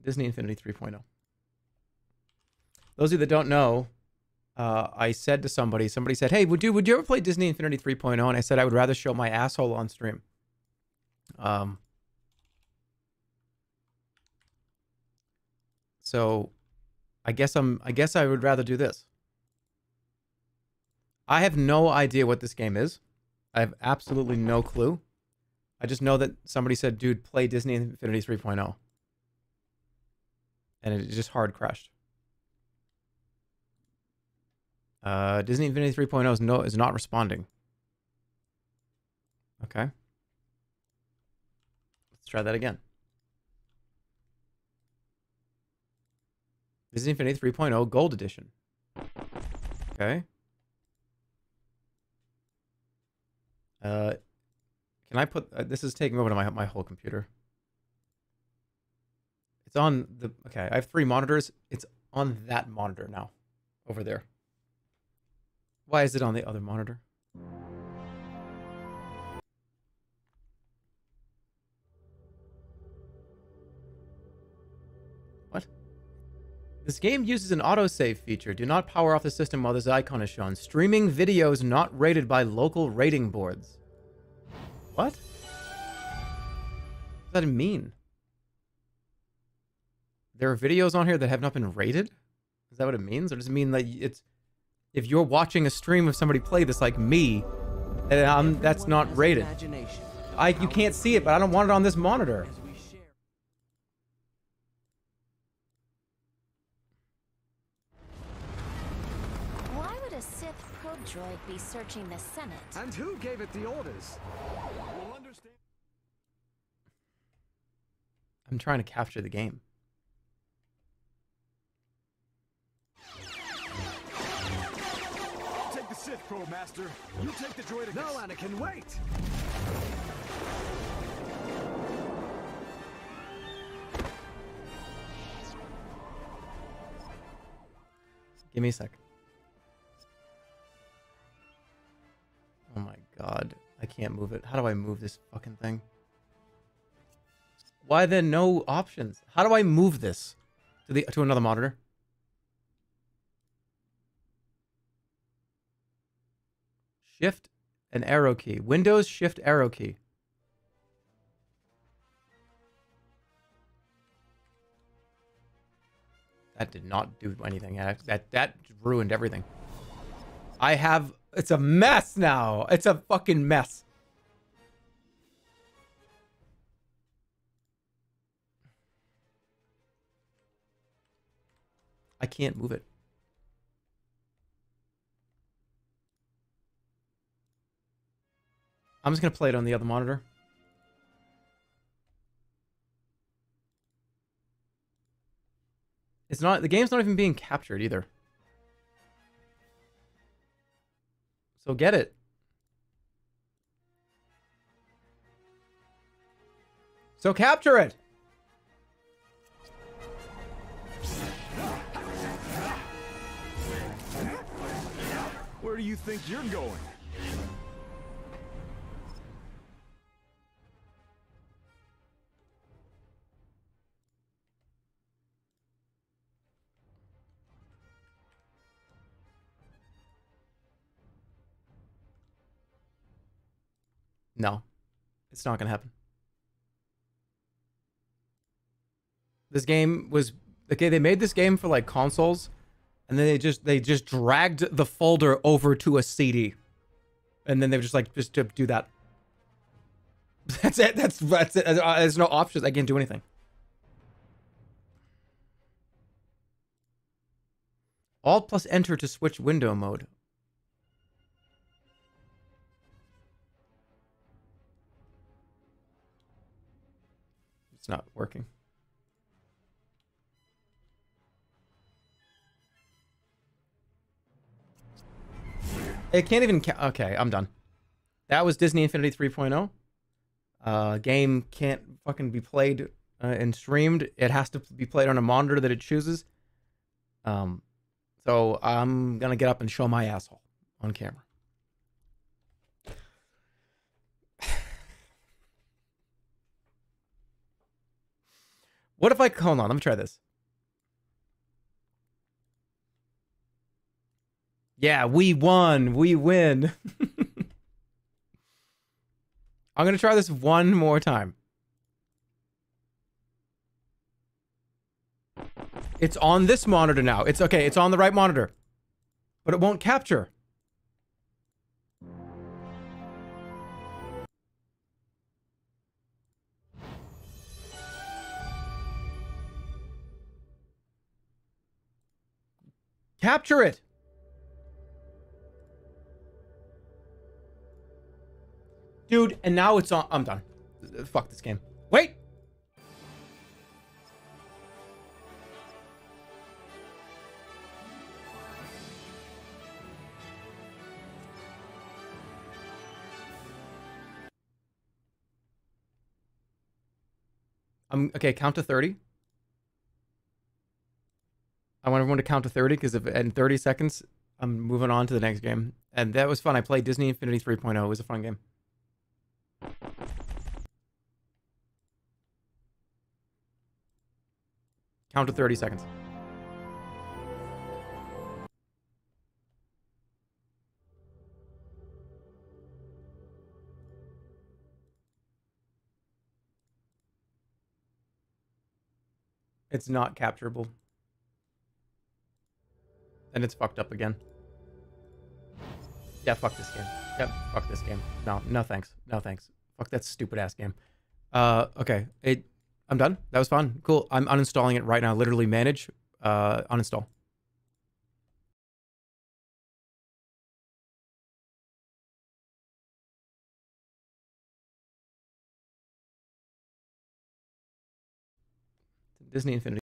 Disney Infinity 3.0. Those of you that don't know, I said to somebody said, hey, would you ever play Disney Infinity 3.0? And I said I would rather show my asshole on stream. So I guess I would rather do this. I have no idea what this game is. I have absolutely no clue. I just know that somebody said, dude, play Disney Infinity 3.0. And it just hard crashed. Disney Infinity 3.0 is not responding. Okay. Let's try that again. Disney Infinity 3.0 Gold Edition. Okay. Can I put... this is taking over to my whole computer. It's on the... Okay, I have 3 monitors. It's on that monitor now. Over there. Why is it on the other monitor? What? This game uses an autosave feature. Do not power off the system while this icon is shown. Streaming videos not rated by local rating boards. What? What does that mean? There are videos on here that have not been rated? Is that what it means? Or does it mean that it's... If you're watching a stream of somebody play this like me, that's not rated. You can't see it, but I don't want it on this monitor. Why would a Sith probe droid be searching the Senate? And who gave it the orders? We'll understand. I'm trying to capture the game. Sith Probe Master, you take the droid. No, Anakin, wait! Give me a sec. Oh my god. I can't move it. How do I move this fucking thing? Why then no options? How do I move this to another monitor? Shift and arrow key. Windows Shift arrow key. That did not do anything. That ruined everything. It's a mess now. It's a fucking mess. I can't move it. I'm just going to play it on the other monitor. It's not... The game's not even being captured either. So get it. So capture it! Where do you think you're going? No, it's not gonna happen. This game was okay. They made this game for like consoles, and then they just dragged the folder over to a CD, and then they were just to do that. That's it. That's it. There's no options. I can't do anything. Alt plus enter to switch window mode. It's not working. It can't even... Okay, I'm done. That was Disney Infinity 3.0. Game can't fucking be played and streamed. It has to be played on a monitor that it chooses. So I'm gonna get up and show my asshole on camera. What if I... Hold on, let me try this. Yeah, we won. We win. I'm going to try this one more time. It's on this monitor now. It's okay. It's on the right monitor. But it won't capture. Capture it. Dude, and now it's on. I'm done. Fuck this game. Wait. Okay, count to 30. I want everyone to count to 30 because in 30 seconds, I'm moving on to the next game. And that was fun. I played Disney Infinity 3.0. It was a fun game. Count to 30 seconds. It's not capturable. And it's fucked up again. Yeah, fuck this game. Yep, fuck this game. No thanks. No thanks. Fuck that stupid ass game. Okay. I'm done. That was fun. Cool. I'm uninstalling it right now. Literally manage. Uninstall. Disney Infinity.